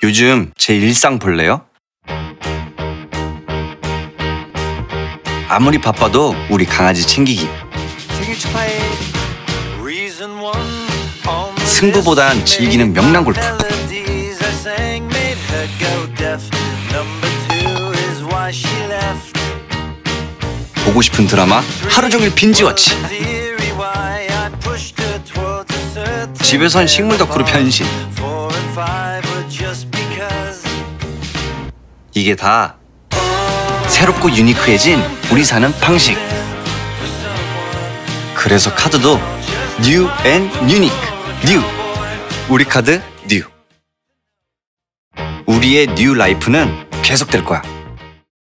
요즘 제 일상 볼래요? 아무리 바빠도 우리 강아지 챙기기. 생일 축하해. 승부보단 즐기는 명랑 골프. 보고 싶은 드라마 하루 종일 빈지워치. 집에선 식물 덕후로 변신. 이게 다 새롭고 유니크해진 우리 사는 방식. 그래서 카드도 뉴 앤 유니크. 뉴. 우리 카드 뉴. 우리의 뉴 라이프는 계속될 거야.